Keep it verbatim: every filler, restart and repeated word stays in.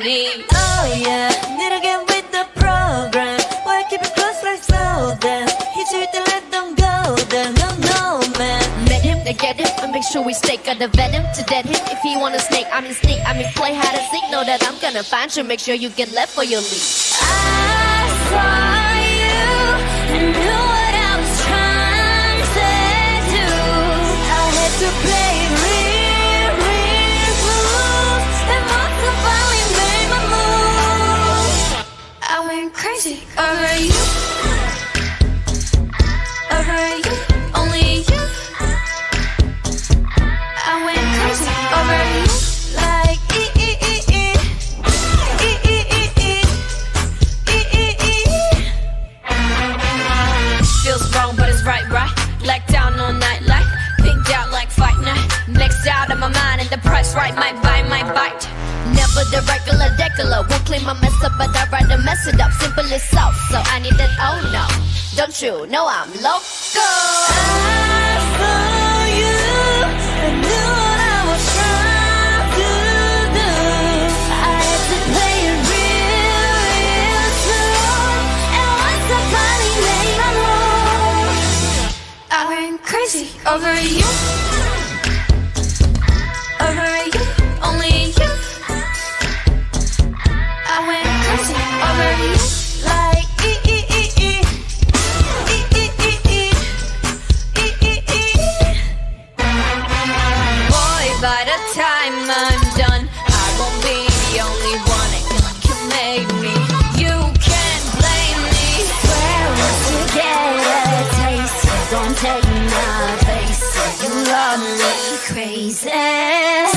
me. Oh yeah, need to get with the program. Why keep it close like so then? He should let them go then. No, no, man. Met him, then get him, and make sure we stake out the venom to dead him. If he wanna snake, I mean sneak, I mean play hide and seek. Know that I'm gonna find you, make sure you get left for your lead. I saw you and knew what I was trying to do. I had to play it real, real smooth, and once I finally made my move, I went crazy over you, over you, only you. I went crazy over you, like e e e e e e e e e e e. Feels wrong, but it's right, right. Blacked down all night, like pinked out like fight night. Next out of my mind, and the price right might buy, might bite. Never the regular degular. Won't clean my mess up, but I rather mess it up. Simple as self, so I need that. Oh no, don't you know I'm loco? I saw you and knew what I was trying to do. I had to play it real, real slow, and once I finally made my move, I went crazy over you, over you, only you. I went crazy over you, like e e e e e e e e e e e. Boy, by the time I'm done, I won't be the only one that can make me. You can't blame me. Swear once you get a taste, you gon' take my face. You love me crazy.